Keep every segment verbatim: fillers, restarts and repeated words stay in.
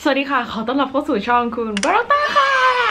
วัสดีค่ะขอต้อนรับเข้าสู่ช่องคุณบาราต้าค่ะ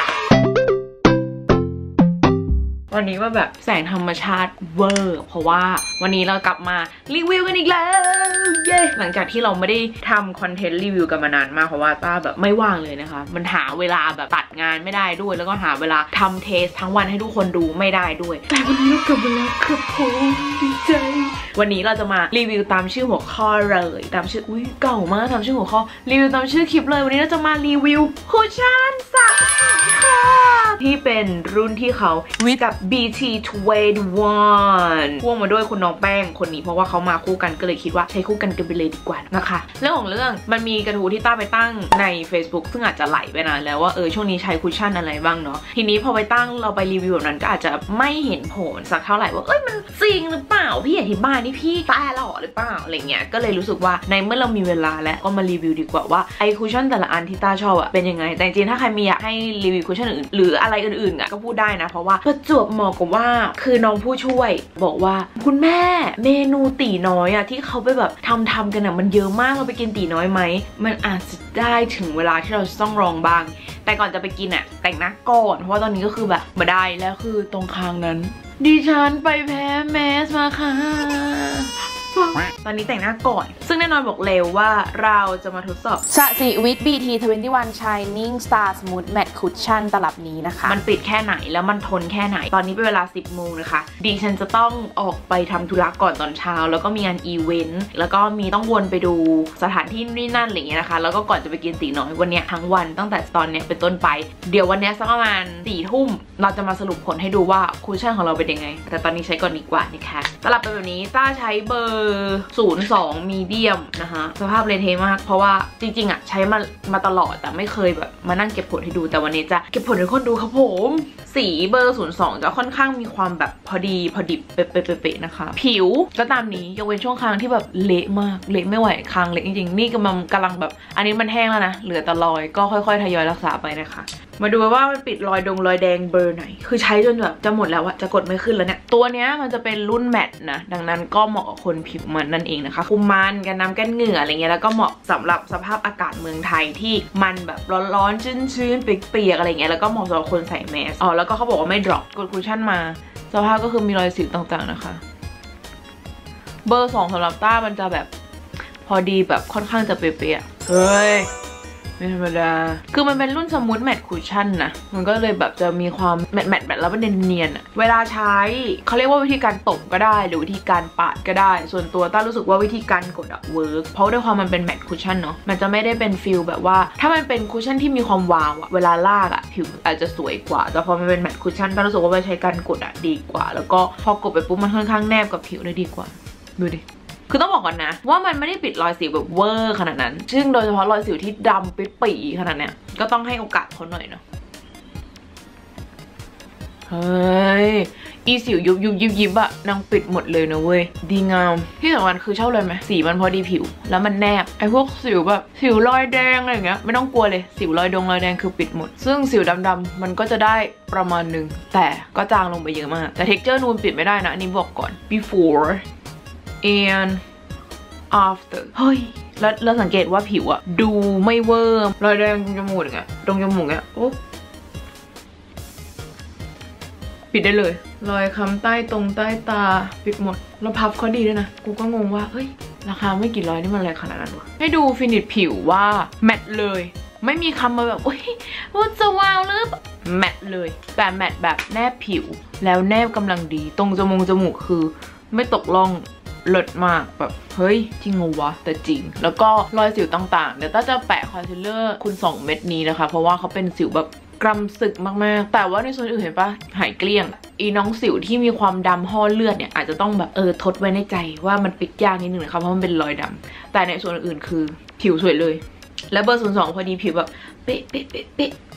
วันนี้ว่าแบบแสงธรรมชาติเวอร์เพราะว่าวันนี้เรากลับมารีวิวกันอีกแล้วเย้หลังจากที่เราไม่ได้ทำคอนเทนต์รีวิวกันมานานมากเพราะว่าต้าแบบไม่ว่างเลยนะคะมันหาเวลาแบบตัดงานไม่ได้ด้วยแล้วก็หาเวลาทำเทสทั้งวันให้ทุกคนดูไม่ได้ด้วยแต่วันนี้เรากลับมาแล้วครับผมดีใจวันนี้เราจะมารีวิวตามชื่อหัวข้อเลยตามชื่ออุ้ยเก่ามากตามชื่อหัวข้อรีวิวตามชื่อคลิปเลยวันนี้เราจะมารีวิวคุชชั่นสามค่ะที่เป็นรุ่นที่เขาวิกับ บี ที ยี่สิบเอ็ดพ่วงมาด้วยคุณน้องแป้งคนนี้เพราะว่าเขามาคู่กันก็เลยคิดว่าใช้คู่กันกันไปเลยดีกว่านะคะเรื่องของเรื่องมันมีกระทู้ที่ต้าไปตั้งใน Facebook ซึ่งอาจจะไหลไปนานแล้วว่าเออช่วงนี้ใช้คุชชั่นอะไรบ้างเนาะทีนี้พอไปตั้งเราไปรีวิวแบบนั้นก็อาจจะไม่เห็นผลสักเท่าไหร่ว่าเอ้ยมันจริงหรือเปล่าพี่อธิบายนี่พี่ตาหล่อหรือเปล่าอะไรเงี้ยก็เลยรู้สึกว่าในเมื่อเรามีเวลาแล้วก็มารีวิวดีกว่าว่าไอคุชชั่นแต่ละอันที่ต้าชอบอะเป็นยังไงแต่จริงๆถ้าใครมีอยากให้รีวิวคุชชั่นอื่นหรืออะไรอื่นๆอะก็พูดได้นะเพราะว่าประจวบเหมาะกับว่าคือน้องผู้ช่วยบอกว่าคุณแม่เมนูตีน้อยอะที่เขาไปแบบทำทำกันอะมันเยอะมากเราไปกินตีน้อยไหมมันอาจจะได้ถึงเวลาที่เราต้องลองบ้างแต่ก่อนจะไปกินอะแต่งหน้าก่อนเพราะว่าตอนนี้ก็คือแบบมาได้แล้วคือตรงคางนั้นดิฉันไปแพ้แมสมาค่ะตอนนี้แต่งหน้าก่อนซึ่งแน่นอนบอกเร็วว่าเราจะมาทดสอบสสิวิต บี ที ยี่สิบเอ็ด Shining Star Smooth Matte Cushion ตลับนี้นะคะมันติดแค่ไหนแล้วมันทนแค่ไหนตอนนี้เป็นเวลาสิบโมงนะคะดิฉันจะต้องออกไปทำธุระก่อนตอนเช้าแล้วก็มีงานอีเวนต์แล้วก็มีต้องวนไปดูสถานที่นี่นั่นอะไรเงี้ยนะคะแล้วก็ก่อนจะไปกินตีน้อยวันนี้ทั้งวันตั้งแต่ตอนนี้เป็นต้นไปเดี๋ยววันนี้สักประมาณสี่ทุ่มเราจะมาสรุปผลให้ดูว่าคุชชั่นของเราเป็นยังไงแต่ตอนนี้ใช้ก่อนดีกว่านะคะตลับเป็นแบบนี้ต้าใช้เบอร์ศูนย์ สองมีเดียมนะคะสภาพเละเทะมากเพราะว่าจริงๆอ่ะใช้มามาตลอดแต่ไม่เคยแบบมานั่งเก็บผลให้ดูแต่วันนี้จะเก็บผลให้คนดูครับผมสีเบอร์ศูนย์สองจะค่อนข้างมีความแบบพอดีพอดิบเป๊ะๆนะคะผิวก็ตามนี้ยกเว้นช่วงคางที่แบบเละมากเละไม่ไหวคางเละจริงๆนี่กำลังกำลังแบบอันนี้มันแห้งแล้วนะเหลือแต่รอยก็ค่อยๆทยอยรักษาไปนะคะมาดูว่ามันปิดรอยดงรอยแดงเบอร์ไหนคือใช้จนแบบจะหมดแล้วอะจะกดไม่ขึ้นแล้วเนี่ยตัวเนี้ยมันจะเป็นรุ่นแมตต์นะดังนั้นก็เหมาะกับคนผิวมันนั่นเองนะคะคุมมันกันน้ำกันเหงื่ออะไรเงี้ยแล้วก็เหมาะสำหรับสภาพอากาศเมืองไทยที่มันแบบร้อนๆชื้นๆเปียกๆอะไรเงี้ยแล้วก็เหมาะสำหรับคนใส่แมสอ๋อแล้วก็เขาบอกว่าไม่ดรอปกดคุชชั่นมาสภาพก็คือมีรอยสิวต่างๆนะคะเบอร์สองสำหรับต้ามันจะแบบพอดีแบบค่อนข้างจะเปียกๆเฮ้ยไม่ธรรมดาคือมันเป็นรุ่นสมูทแมตต์คุชชั่นนะมันก็เลยแบบจะมีความแมตต์แมตต์แล้วมันเนียนๆอะเวลาใช้เขาเรียกว่าวิธีการตบก็ได้หรือวิธีการปาดก็ได้ส่วนตัวต้ารู้สึกว่าวิธีการกดอะเวิร์กเพราะด้วยความมันเป็นแมตต์คุชชั่นเนาะมันจะไม่ได้เป็นฟิลแบบว่าถ้ามันเป็นคุชชั่นที่มีความวาวอะเวลาลากอะผิวอาจจะสวยกว่าแต่พอมันเป็นแมตต์คุชชั่นต้ารู้สึกว่าใช้การกดอะดีกว่าแล้วก็พอกดไปปุ๊บมันค่อนข้างแนบกับผิวได้ดีกว่าดูดิคือต้องบอกก่อนนะว่ามันไม่ได้ปิดรอยสิวแบบเวอร์ขนาดนั้นซึ่งโดยเฉพาะรอยสิวที่ดำปิ๊ดปี่ขนาดเนี้ยก็ต้องให้โอกาสเขาหน่อยเนาะเฮ้ยอีสิวยุบยุบยิบยิบอะนางปิดหมดเลยนะเว้ยดีงามที่สำคัญคือชอบเลยไหมสีมันพอดีผิวแล้วมันแนบไอ้พวกสิวแบบสิวรอยแดงอะไรอย่างเงี้ยไม่ต้องกลัวเลยสิวรอยดงรอยแดงคือปิดหมดซึ่งสิวดำๆมันก็จะได้ประมาณนึงแต่ก็จางลงไปเยอะมากแต่ texture นูนปิดไม่ได้นะอันนี้บอกก่อน before and after เฮ้ยแล้วเราสังเกตว่าผิวอะดูไม่เวอร์รอยแดงตรงจมูกอย่างเงี้ยตรงจมูกเงี้ยโอ้ปิดได้เลยรอยค้ำใต้ตรงใต้ตาปิดหมดแล้วพับเขาดีด้วยนะกูก็งงว่าเฮ้ยราคาไม่กี่ร้อยนี่มันอะไรขนาดนั้นวะให้ดูฟินิชผิวว่าแมตต์เลยไม่มีคำมาแบบโอ้ยว่าจะวาวหรือแมตต์เลยแต่แมตต์แบบแนบผิวแล้วแนบกำลังดีตรงจมูกจมูกคือไม่ตกล่องเลิศมากแบบเฮ้ยจริงเหรอวะแต่จริงแล้วก็รอยสิวต่างๆเดี๋ยวต้าจะแปะคอนซีลเลอร์คุณสองเม็ดนี้นะคะเพราะว่าเขาเป็นสิวแบบกรำสึกมากๆแต่ว่าในส่วนอื่นเห็นปะหายเกลี้ยงอีน้องสิวที่มีความดำห่อเลือดเนี่ยอาจจะต้องแบบเออทดไว้ในใจว่ามันปิดยากนิดนึงนะคะเพราะมันเป็นรอยดำแต่ในส่วนอื่นคือผิวสวยเลยและเบอร์ศูนย์สองพอดีผิวแบบเป๊ะเป๊ะเป๊ะเป๊ะ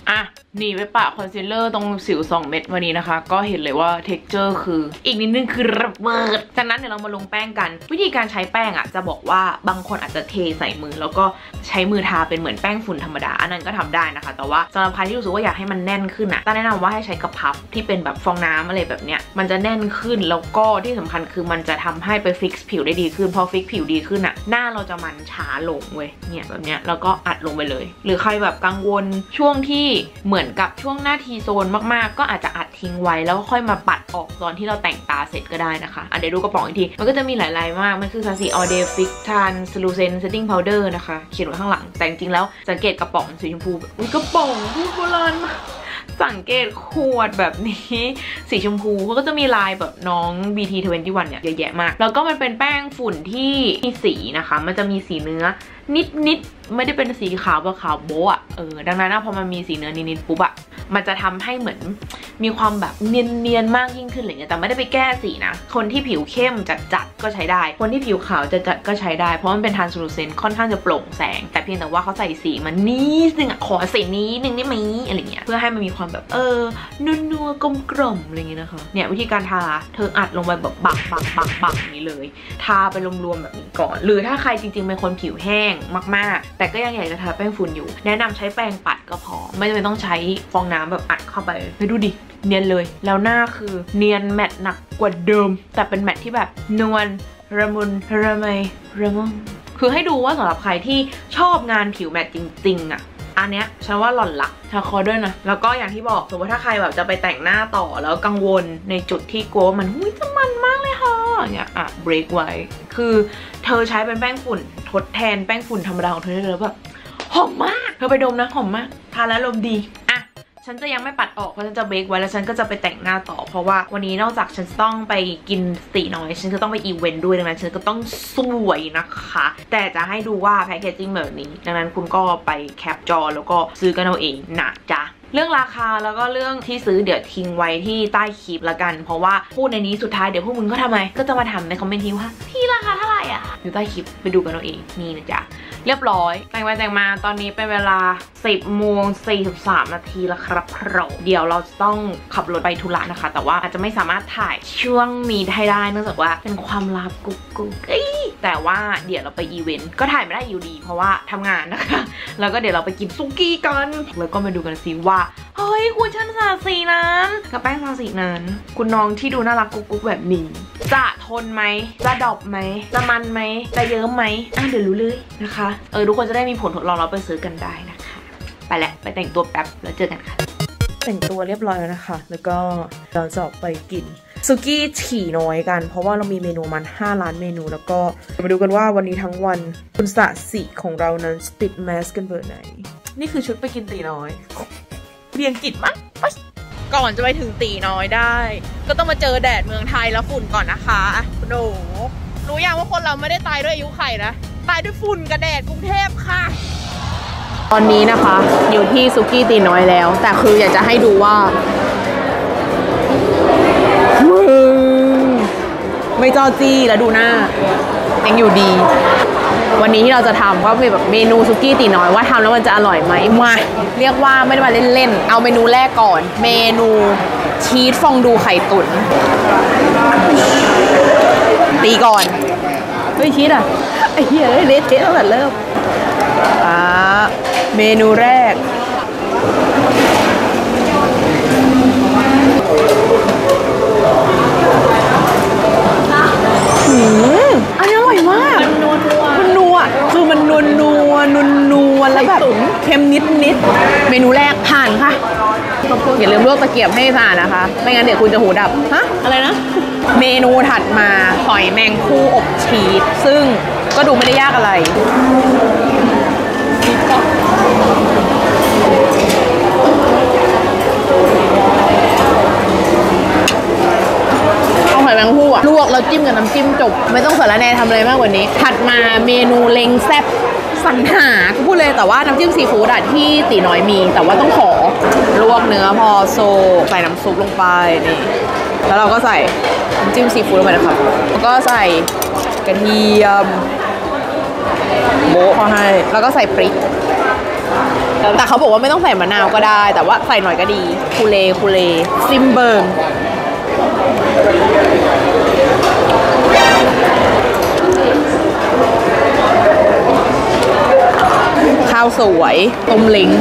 อ่ะหนีไปปะคอนซีลเลอร์ตรงสิวสองเม็ดวันนี้นะคะก็เห็นเลยว่าเท็กเจอร์คืออีกนิดนึงคือระเบิดจากนั้นเดี๋ยวเรามาลงแป้งกันวิธีการใช้แป้งอ่ะจะบอกว่าบางคนอาจจะเทใส่มือแล้วก็ใช้มือทาเป็นเหมือนแป้งฝุ่นธรรมดาอันนั้นก็ทำได้นะคะแต่ว่าสำหรับใครที่รู้สึกว่าอยากให้มันแน่นขึ้นอ่ะต้าแนะนำว่าให้ใช้กระพับที่เป็นแบบฟองน้ำอะไรแบบเนี้ยมันจะแน่นขึ้นแล้วก็ที่สำคัญคือมันจะทำให้ไปฟิกซ์ผิวได้ดีขึ้นพอฟิกผิวดีขึ้นอ่ะหน้าเราจะมันช้าลงเว้ยเนี่ยแบบเนี้ยแล้วก็อัดลงไปเลยหรือใครแบบกังวลช่วงที่เหมือนกับช่วงหน้าทีโซนมากๆก็อาจจะอัดทิ้งไว้แล้วก็ค่อยมาปัดออกตอนที่เราแต่งตาเสร็จก็ได้นะคะอ่ะเดี๋ยวดูกระป๋องอีกทีมันก็จะมีหลายๆมากมันคือซาซิ all day fix translucent setting powder นะคะเขียนไว้ข้างหลังแต่จริงๆแล้วสังเกตกระป๋องสีชมพูอุ้ยกระป๋องพูดโบราณมากสังเกตขวดแบบนี้สีชมพูเขาก็จะมีลายแบบน้อง บี ที ยี่สิบเอ็ดเนี่ยเยอะแยะมากแล้วก็มันเป็นแป้งฝุ่นที่มีสีนะคะมันจะมีสีเนื้อนิดๆไม่ได้เป็นสีขาวแบบขาวโบ๊ะเออดังนั้นนะพอมันมีสีเนื้อนิดๆปุ๊บอะมันจะทำให้เหมือนมีความแบบเนียนๆมากยิ่งขึ้นอะไรเงี้ยแต่ไม่ได้ไปแก้สีนะคนที่ผิวเข้มจัดๆก็ใช้ได้คนที่ผิวขาวจัดๆก็ใช้ได้เพราะมันเป็นทรานสลูเซนต์ค่อนข้างจะโปร่งแสงแต่เพียงแต่ว่าเขาใส่สีมันนิดนึงอะขอสีนี้นึงได้ไหมอะไรเงี้ยเพื่อให้มันมีความแบบเออนัวๆกลมๆอะไรเงี้ยนะคะเนี่ยวิธีการทาเธออัดลงไปแบบบักบักบักบักนี้เลยทาไปรวมๆแบบนี้ก่อนหรือถ้าใครจริงๆเป็นคนผิวแห้งมากๆแต่ก็ยังอยากจะทาแป้งฝุ่นอยู่แนะนำใช้แป้งปัดก็พอไม่จำเป็นต้องใช้ฟองน้ำแบบอัดเข้าไปไปดูดิเนียนเลยแล้วหน้าคือเนียนแมตต์หนักกว่าเดิมแต่เป็นแมตต์ที่แบบนวลระมุนระไมระม่อมคือให้ดูว่าสำหรับใครที่ชอบงานผิวแมตต์จริงๆอ่ะอันเนี้ยฉันว่าหล่อนละทาคอด้วยนะแล้วก็อย่างที่บอกสมมติถ้าใครแบบจะไปแต่งหน้าต่อแล้วกังวลในจุดที่กลัวมันหุ้ยจะมันมากเลยค่ะเนี่ยอ่ะเบรกไว้คือเธอใช้เป็นแป้งฝุ่นทดแทนแป้งฝุ่นธรรมดาของเธอได้เลยแบบหอมมากเธอไปดมนะหอมมากทาแล้วลมดีอ่ะฉันจะยังไม่ปัดออกเพราะฉันจะเบรกไว้แล้วฉันก็จะไปแต่งหน้าต่อเพราะว่าวันนี้นอกจากฉันต้องไปกินตีน้อยฉันก็ต้องไปอีเวนต์ด้วยดังนั้นฉันก็ต้องสวยนะคะแต่จะให้ดูว่าแพคเกจจิ้งแบบนี้ดังนั้นคุณก็ไปแคปจอแล้วก็ซื้อกันเอาเองนะจ๊ะเรื่องราคาแล้วก็เรื่องที่ซื้อเดี๋ยวทิ้งไว้ที่ใต้คลิปละกันเพราะว่าพูดในนี้สุดท้ายเดี๋ยวพวกมึงก็ทำไมก็จะมาถามในคอมเมนต์ที่ว่าพี่ราคาเท่าไหร่อ่ะอยู่ใต้คลิปไปดูกันเอาเองนี่นะจ๊ะเรียบร้อยแต่งไปแต่งมาตอนนี้เป็นเวลาสิบโมงสี่สิบสามนาทีแล้วครับครับเดี๋ยวเราจะต้องขับรถไปธุระนะคะแต่ว่าอาจจะไม่สามารถถ่ายช่วงนี้ให้ได้เนื่องจากว่าเป็นความลับกุ๊กกุ๊กแต่ว่าเดี๋ยวเราไปอีเวนต์ก็ถ่ายไม่ได้อยู่ดีเพราะว่าทำงานนะคะแล้วก็เดี๋ยวเราไปกินซุกี้กันแล้วก็มาดูกันสิว่าเฮ้ยคุณชั้นสาสีนั้นกับแป้งสาสีนั้นคุณน้องที่ดูน่ารักกุ๊กกุ๊กแบบนี้จะทนไหมจะดอบไหมจะมันไหมจะเยิ้มไหมอ่ะเดี๋ยวรู้เลยนะคะเออทุกคนจะได้มีผลทดลองเราไปซื้อกันได้นะคะไปแหละไปแต่งตัวแป๊บแล้วเจอกันค่ะแต่งตัวเรียบร้อยแล้วนะคะแล้วก็เราจะออกไปกินซุกี้ถี่น้อยกันเพราะว่าเรามีเมนูมันห้าล้านเมนูแล้วก็มาดูกันว่าวันนี้ทั้งวันคุณสะสีของเรานั้นติดแมสกันเบอร์ไหนนี่คือชุดไปกินตีน้อยเรียงกิจมั้งก่อนจะไปถึงตีน้อยได้ก็ต้องมาเจอแดดเมืองไทยแล้วฝุ่นก่อนนะคะโอ้โหรู้ยังว่าคนเราไม่ได้ตายด้วยอายุไขนะตายด้วยฝุ่นกับแดดกรุงเทพค่ะตอนนี้นะคะอยู่ที่ซุกี้ตีน้อยแล้วแต่คืออยากจะให้ดูว่าไม่จอจี้แล้วดูหน้ายังอยู่ดีวันนี้ที่เราจะทำก็เป็นแบบเมนูซุกี้ตีน้อยว่าทำแล้วมันจะอร่อยไหมมาเรียกว่าไม่ได้มาเล่นๆเอาเมนูแรกก่อนเมนูชีสฟองดูไข่ตุ๋นตีก่อนเฮ้ยชีสอ่ะไอ้เหี้ยเละเทะตั้งแต่เริ่มอ่าเมนูแรกอืมอันนี้อร่อยมากมันนัวนัวมันนัวคือมันนัวนัวนัวนัวแล้วแบบเค็มนิดนิดเมนูแรกผ่านค่ะอย่าลืมลวกตะเกียบให้สะอาดนะคะไม่งั้นเดี๋ยวคุณจะหูดับฮะอะไรนะเมนูถัดมาหอยแมงคู่อบชีสซึ่งก็ดูไม่ได้ยากอะไรเอาหอยแมงคู่อะลวกแล้วจิ้มกับน้ำจิ้มจบไม่ต้องสารแหน่ทำอะไรมากกว่านี้ถัดมาเมนูเล้งแซ่บสรรหากูพูดเลยแต่ว่าน้ำจิ้มซีฟู้ดอะที่ตีน้อยมีแต่ว่าต้องขอลวกเนื้อพอโซใส่น้ำซุปลงไปนี่แล้วเราก็ใส่น้ำจิ้มซีฟู้ดลงไปนะครับแล้วก็ใส่กระเทียมโบ๊ะพอให้แล้วก็ใส่พริกแต่เขาบอกว่าไม่ต้องใส่มะนาวก็ได้แต่ว่าใส่หน่อยก็ดีคูเลคูเลซิมเบิร์นข้าวสวยต้มเล้ง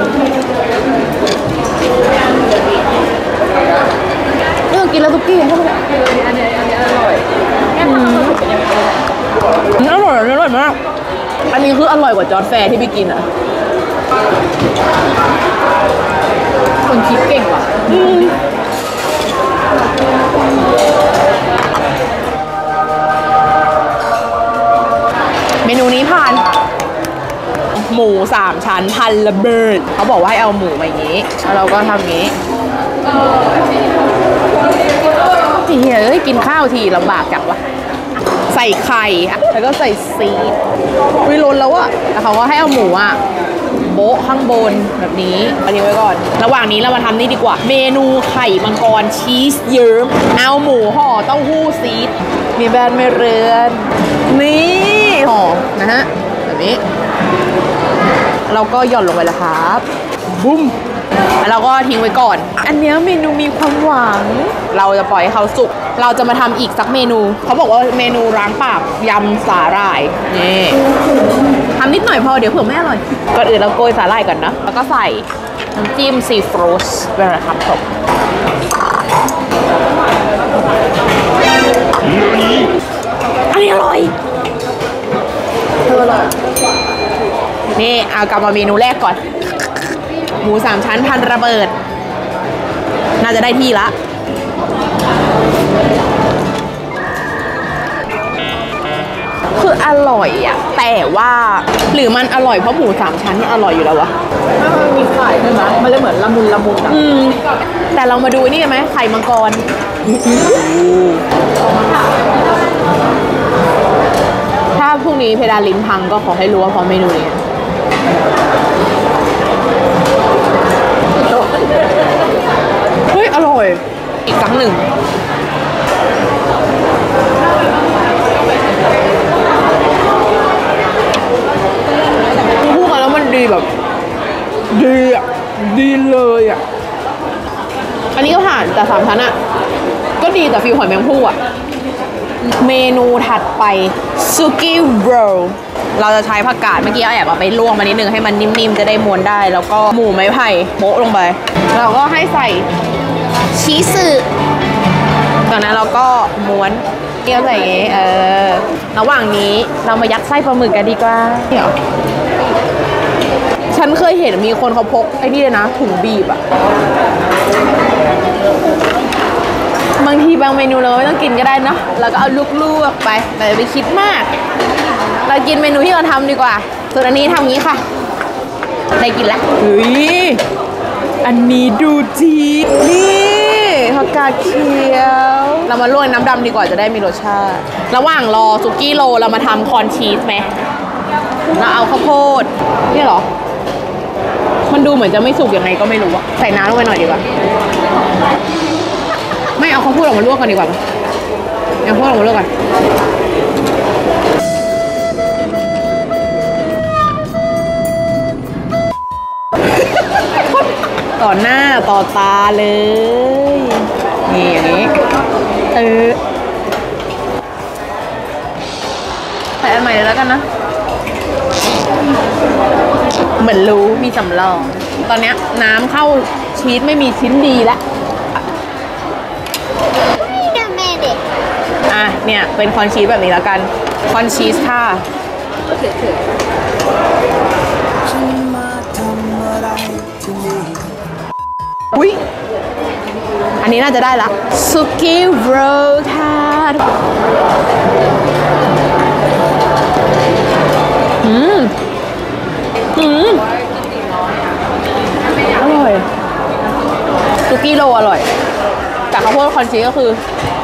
เออกินแล้วทุกกี้เข้าไปอันนี้อันนี้อร่อยอร่อยอร่อยมากอันนี้คืออร่อยกว่าจอร์จแฟร์ที่พี่กินอ่ะคนคิดเก่งว่ะเมนูนี้ผ่านหมูสามชั้นพันระเบิดเขาบอกว่าให้เอาหมูมาอย่างนี้แล้วเราก็ทำอย่างนี้ทีเฮ้ยกินข้าวทีลำบากจังวะใส่ไข่แล้วก็ใส่ซีดวิล้นแล้วอะแต่เขาก็ให้เอาหมูอะโบ๊ะข้างบนแบบนี้เอาทิ้งไว้ก่อนระหว่างนี้เรามาทำนี่ดีกว่าเมนูไข่มังกรชีสเยิ้มเอาหมูห่อเต้าหู้ซีดมีแบนไม่เรือนนี่ห่อนะฮะแบบนี้เราก็หย่อนลงไปแล้วครับบุ้มแล้วเราก็ทิ้งไว้ก่อนอันนี้เมนูมีความหวังเราจะปล่อยให้เขาสุกเราจะมาทำอีกสักเมนูเขาบอกว่าเมนูล้างปากยำสาหร่ายนี่ทำนิดหน่อยพอเดี๋ยวเผื่อไม่อร่อยก่อนอื่นเราโกยสาหร่ายก่อนนะแล้วก็ใส่น้ำจิ้มซีฟู้ดเวลาทำตกอันนี้อร่อยเธออร่อยนี่เอากลับมาเมนูแรกก่อนหมูสามชั้นพันระเบิดน่าจะได้ที่ละคืออร่อยอะแต่ว่าหรือมันอร่อยเพราะหมูสามชั้นมันอร่อยอยู่แล้ววะมันมีไข่ใช่ไหมมันเลยเหมือนละมุนละมุนอืมแต่เรามาดูนี่กันไหมไข่มังกรถ้าพรุ่งนี้เพดานลิ้นพังก็ขอให้รู้ว่าเพราะเมนูนี้เฮ้ยอร่อยอีกครั้งหนึ่งพูดกันแล้วมันดีแบบดีอ่ะดีเลยอ่ะอันนี้ก็ผ่านแต่สามชั้นอ่ะก็ดีแต่ฟิวหอยแมงภู่อ่ะเมนูถัดไปซุกี้โรลเราจะใช้ผักกาดเมื่อกี้แอบเอาไปลวกมานิดนึงให้มันนิ่มๆจะได้ม้วนได้แล้วก็หมูไม้ไผ่โปะลงไปเราก็ให้ใส่ชีสจากนั้นเราก็ม้วนเกี่ยวใส่อย่างงี้เออระหว่างนี้เรามายัดไส้ปลาหมึกกันดีกว่าเดี๋ยวฉันเคยเห็นมีคนเขาพกไอ้นี่เลยนะถุงบีบอะบางทีบางเมนูเราไม่ต้องกินก็ได้เนาะเราก็เอาลูกๆไปแต่อย่าไปคิดมากเรากินเมนูที่เราทำดีกว่าส่วนอันนี้ทำงี้ค่ะได้กินแล้วเฮ้ยอันนี้ดูจีนี่ผักกาดเขียวเรามาลวกน้ำดำดีกว่าจะได้มีรสชาติระหว่างรอซุกี้โรเรามาทำคอนชีสไหมเราเอาข้าวโพดนี่เหรอมันดูเหมือนจะไม่สุกยังไงก็ไม่รู้อะใส่น้ำลงไปหน่อยดีกว่าไม่เอาข้าวโพดออกมาลวกกันดีกว่าเอาข้าวโพดออกมาลวกกันต่อหน้าต่อตาเลยนี่อย่างนี้เออใส่อันใหม่เลยแล้วกันนะเหมือนรู้มีสำรองตอนนี้น้ำเข้าชีสไม่มีชิ้นดีแล้วอ่ะเนี่ยเป็นคอนชีสแบบนี้แล้วกันคอนชีสค่ะอุ้ยอันนี้น่าจะได้ละซุกี้โรลค่ะอืมอืมอร่อยซุกี้โรลอร่อยแต่ข้าวโพดคอนชีสก็คือ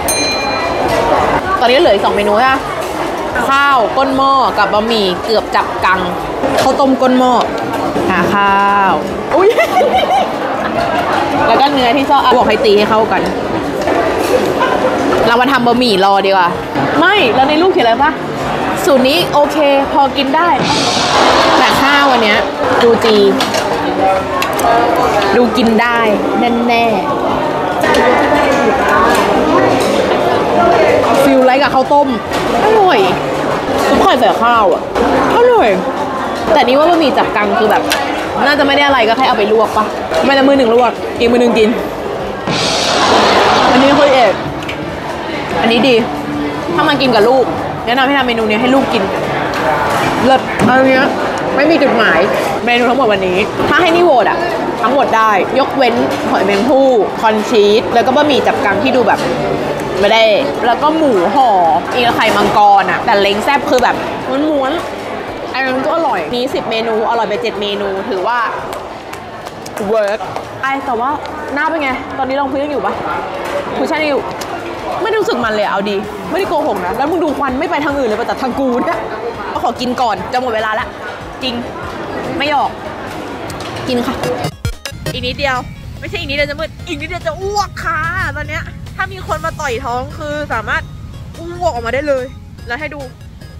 ตอนนี้เหลืออีกสองเมนูใช่ไหมข้าวก้นหม้อกับบะหมี่เกือบจับกังข้าวต้มก้นหม้อหาข้าวอุ้ยแล้วก็เนื้อที่ชอบบอกให้ตีให้เข้ากันเรามาทำบะหมี่รอดีกว่าไม่แล้วในรูปเขียนอะไรปะสูตรนี้โอเคพอกินได้แต่ข้าววันนี้ดูจีดูกินได้แน่แน่ฟิลไลท์กับข้าวต้มอร่อยซุปไข่ใส่ข้าวอ่ะอร่อยแต่นี่ว่าบะหมี่จับกังคือแบบน่าจะไม่ได้อะไรก็แค่เอาไปลวกปะไม่ละมือหนึ่งลวกอีกมือหนึ่งกินอันนี้คือเอกอันนี้ดีถ้ามากินกับลูกแนะนำให้ทำเมนูนี้ให้ลูกกินเลิศอะไรเงี้ยไม่มีจุดหมายเมนูทั้งหมดวันนี้ถ้าให้นี่โหวตอะทั้งหมดได้ยกเว้นหอยแมงภู่คอนชีสแล้วก็บะหมี่จับกังที่ดูแบบไม่ได้แล้วก็หมูห่ออีกไข่มังกรอะแต่เล้งแซ่บคือแบบม้วนๆอันนั้นก็อร่อยนี้สิบเมนูอร่อยไปเจ็ดเมนูถือว่าเวิร์กไอแต่ว่าหน้าเป็นไงตอนนี้ลองพื้นยังอยู่ปะคุชชั่นยังอยู่ไม่รู้สึกมันเลยเอาดีไม่ได้โกหกนะแล้วมึงดูควันไม่ไปทางอื่นเลยไปแต่ทางกูนะก็ขอกินก่อนจะหมดเวลาละจริงไม่หยอกกินค่ะอีกนิดเดียวไม่ใช่อีกนิดเดียวจะมืดอีกนิดเดียวจะอ้วกค่ะตอนเนี้ยถ้ามีคนมาต่อยท้องคือสามารถอ้วกออกมาได้เลยแล้วให้ดู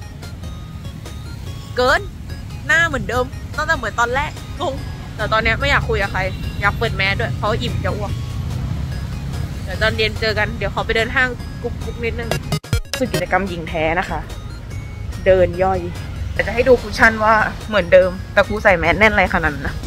เกินหน้าเหมือนเดิมตั้งแต่เหมือนตอนแรกงงแต่ตอนเนี้ยไม่อยากคุยกับใครอยากเปิดแมสด้วยเพราะอิ่มจะอ้วกเดี๋ยวตอนเย็นเจอกันเดี๋ยวขอไปเดินห้างกุ๊กกุ๊กนิดนึงคือกิจกรรมหญิงแท้นะคะเดินย่อยแต่จะให้ดูคุชชั่นว่าเหมือนเดิมแต่กูใส่แมสแน่นอะไรขนาดนั้นนะ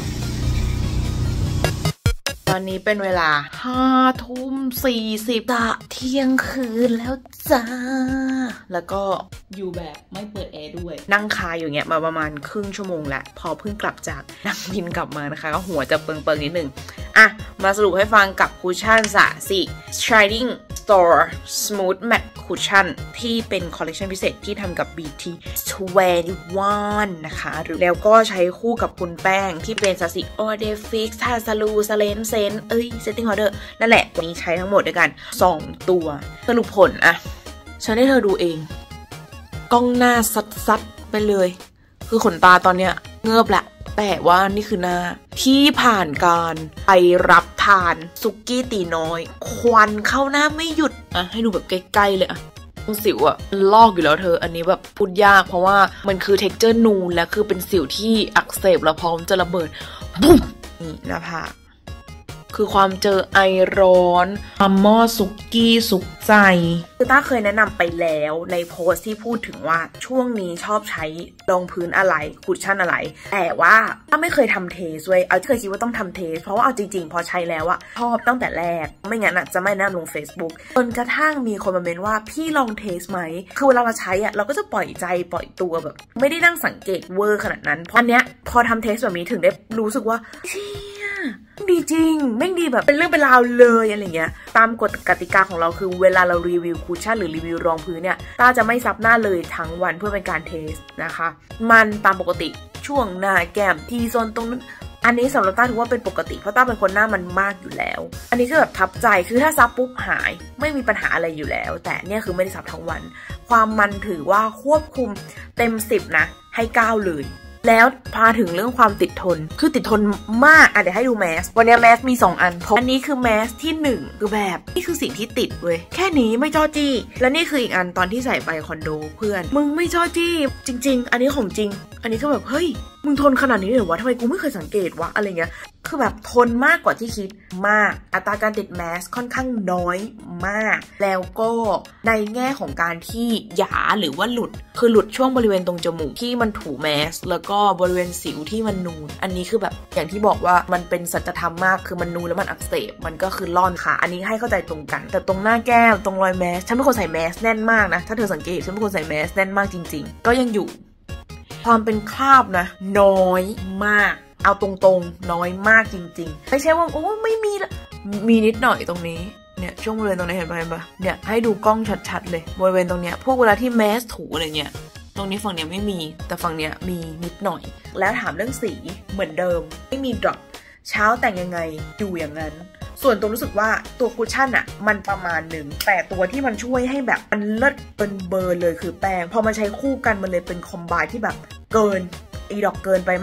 ตอนนี้เป็นเวลาห้าทุ่มสี่สิบจะเที่ยงคืนแล้วจ้าแล้วก็อยู่แบบไม่เปิดแอร์ด้วยนั่งคาอยู่เงี้ยมาประมาณครึ่งชั่วโมงแล้วพอเพิ่งกลับจากนั่งบินกลับมานะคะก็หัวจะเปิงๆนิดนึงอ่ะมาสรุปให้ฟังกับคุชชั่นสะสิ Striding Store Smooth Matte Cushion ที่เป็นคอลเลคชันพิเศษที่ทำกับ บี ที ยี่สิบเอ็ด นะคะแล้วก็ใช้คู่กับคุณแป้งที่เป็นสะสิ All Day Fix ทาซาลูสเลนเซนเอ้ย Setting Powder นั่นแหละวันนี้ใช้ทั้งหมดด้วยกันสองตัวสรุปผลอะฉันให้เธอดูเองกล้องหน้าซัดๆไปเลยคือขนตาตอนเนี้ยเงือบแหละแต่ว่านี่คือหน้าที่ผ่านการไปรับทานซุกี้ตีน้อยควันเข้าหน้าไม่หยุดอ่ะให้ดูแบบใกล้ๆเลยอ่ะตรงสิวอ่ะลอกอยู่แล้วเธออันนี้แบบพูดยากเพราะว่ามันคือเท็กเจอร์นูนและคือเป็นสิวที่อักเสบแล้วพร้อมจะระเบิดปุ๊บนี่หน้าผากคือความเจอไอร้อนความหม้อซุกี้สุกใจคือต้าเคยแนะนำไปแล้วในโพสที่พูดถึงว่าช่วงนี้ชอบใช้รองพื้นอะไรคุชชั่นอะไรแต่ว่าต้าไม่เคยทำเทสเว้ยเอาเคยคิดว่าต้องทำเทสเพราะว่าเอาจริงๆพอใช้แล้วอะชอบตั้งแต่แรกไม่งั้นอะจะไม่แนะนำลง Facebook จนกระทั่งมีคนมาเมนว่าพี่ลองเทสไหมคือเวลาเราใช้อะเราก็จะปล่อยใจปล่อยตัวแบบไม่ได้นั่งสังเกตเวอร์ขนาดนั้นเพราะอันเนี้ยพอทำเทสแบบนี้ถึงได้รู้สึกว่าดีจริงแม่งดีแบบเป็นเรื่องเป็นราวเลยอะไรเงี้ยตามกฎกติกาของเราคือเวลาเรารีวิวคุชชั่นหรือรีวิวรองพื้นเนี่ยต้าจะไม่ซับหน้าเลยทั้งวันเพื่อเป็นการเทสนะคะมันตามปกติช่วงหน้าแก้มทีโซนตรงนั้นอันนี้สำหรับต้าถือว่าเป็นปกติเพราะต้าเป็นคนหน้ามันมากอยู่แล้วอันนี้คือแบบทับใจคือถ้าซับปุ๊บหายไม่มีปัญหาอะไรอยู่แล้วแต่เนี่ยคือไม่ได้ซับทั้งวันความมันถือว่าควบคุมเต็มสิบนะให้เก้าเลยแล้วพาถึงเรื่องความติดทนคือติดทนมากอ่ะเดี๋ยวให้ดูแมสวันนี้แมสมีสองอันอันนี้คือแมสที่หนึ่งคือแบบนี่คือสิ่งที่ติดเว้ยแค่นี้ไม่จ้อจี้และนี่คืออีกอันตอนที่ใส่ไปคอนโดเพื่อนมึงไม่จ้อจี้จริงๆอันนี้ของจริงอันนี้ก็แบบเฮ้ยมึงทนขนาดนี้เลยเหรอวะทำไมกูไม่เคยสังเกตวะอะไรเงี้ยคือแบบทนมากกว่าที่คิดมากอัตราการติดแมสค่อนข้างน้อยมากแล้วก็ในแง่ของการที่หยาหรือว่าหลุดคือหลุดช่วงบริเวณตรงจมูกที่มันถูแมสแล้วก็บริเวณสิวที่มันนูนอันนี้คือแบบอย่างที่บอกว่ามันเป็นสัจธรรมมากคือมันนูนแล้วมันอักเสบมันก็คือร่อนค่ะอันนี้ให้เข้าใจตรงกันแต่ตรงหน้าแก้มตรงรอยแมสฉันเป็นคนใส่แมสแน่นมากนะถ้าเธอสังเกตฉันเป็นคนใส่แมสแน่นมากจริงๆก็ยังอยู่ความเป็นคราบนะน้อยมากเอาตรงๆน้อยมากจริงๆไม่ใช่ว่าโอ้ไม่มีละมีนิดหน่อยตรงนี้เนี่ยช่วงบริเวณตรงนี้เห็นปะเห็นปะเนี่ยให้ดูกล้องชัดๆเลยบริเวณตรงเนี้ยพวกเวลาที่แมสถูอะไรเงี้ยตรงนี้ฝั่งเนี้ยไม่มีแต่ฝั่งเนี้ยมีนิดหน่อยแล้วถามเรื่องสีเหมือนเดิมไม่มีดรอปเช้าแต่งยังไงอยู่อย่างนั้นส่วนตัวรู้สึกว่าตัวคุชชั่นอะมันประมาณหนึ่งแต่ตัวที่มันช่วยให้แบบมันเลิศเป็นเบอร์เลยคือแป้งพอมาใช้คู่กันมันเลยเป็นคอมไบที่แบบเกินอีดอกเกินไปมาก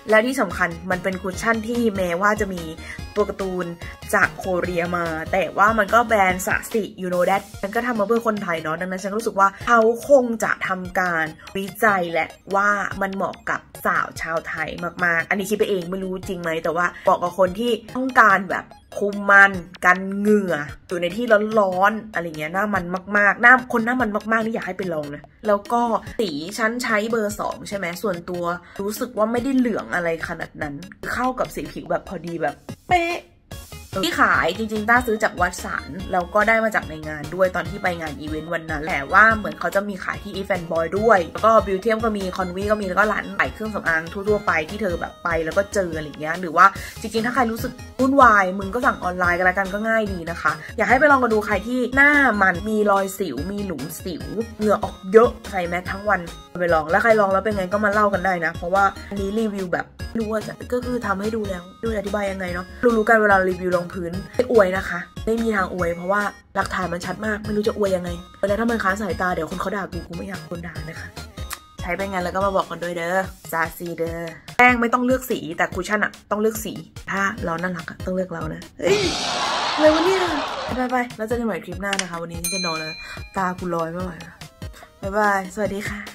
และที่สำคัญมันเป็นคุชชั่นที่แม้ว่าจะมีตัวการ์ตูนจากโคเรียมาแต่ว่ามันก็แบรนด์สาสิ you know that มันก็ทำมาเพื่อคนไทยเนาะดังนั้นฉันก็รู้สึกว่าเขาคงจะทำการวิจัยแหละว่ามันเหมาะกับสาวชาวไทยมากๆอันนี้คิดไปเองไม่รู้จริงไหมแต่ว่าบอกกับคนที่ต้องการแบบคุมมันกันเหงื่ออยู่ในที่ร้อนๆอะไรเงี้ยหน้ามันมากๆหน้าคนหน้ามันมากๆนี่อยากให้ไปลองนะแล้วก็สีฉันใช้เบอร์สองใช่ไหมส่วนตัวรู้สึกว่าไม่ได้เหลืองอะไรขนาดนั้นเข้ากับสีผิวแบบพอดีแบบเป๊ะที่ขายจริงๆต้าซื้อจากวัดสันแล้วก็ได้มาจากในงานด้วยตอนที่ไปงานอีเวนต์วันนั้นแต่ว่าเหมือนเขาจะมีขายที่อีแฟนบอยด้วยแล้วก็บิวเทียมก็มีคอนวีก็มีแล้วก็ร้านขายเครื่องสำอางทั่วๆไปที่เธอแบบไปแล้วก็เจออะไรเงี้ยหรือว่าจริงๆถ้าใครรู้สึกวุ่นวายมึงก็สั่งออนไลน์กันแล้วกันก็ง่ายดีนะคะอยากให้ไปลองกันดูใครที่หน้ามันมีรอยสิวมีหลุมสิวเหงื่อออกเยอะใส่แมสทั้งวันไปลองแล้วใครลองแล้วเป็นไงก็มาเล่ากันได้นะเพราะว่าอันนี้รีวิวแบบรู้ว่าจะก็คือทำให้ดูแล้วดูอธิบายยังไงเนาะรู้ๆกันเวลารีวิวลงพื้นไม่อวยนะคะไม่มีทางอวยเพราะว่าหลักฐานมันชัดมากไม่รู้จะอวยยังไงแล้วถ้ามันค้านสายตาเดี๋ยวคนเขาด่ากูกูไม่อยากคนด่านะคะใช้ไปงั้นแล้วก็มาบอกกันด้วยเด้อซาซีเด้อแป้งไม่ต้องเลือกสีแต่คุชชั่นอะต้องเลือกสีถ้าเราน่ารักอะต้องเลือกเรานะเฮ้ยอะไรวะเนี่ยไปไปแล้วเจอกันใหม่คลิปหน้านะคะวันนี้จะนอนแล้วตากูลอยไม่ไหวแล้วบ๊ายบายสวัสดีค่ะ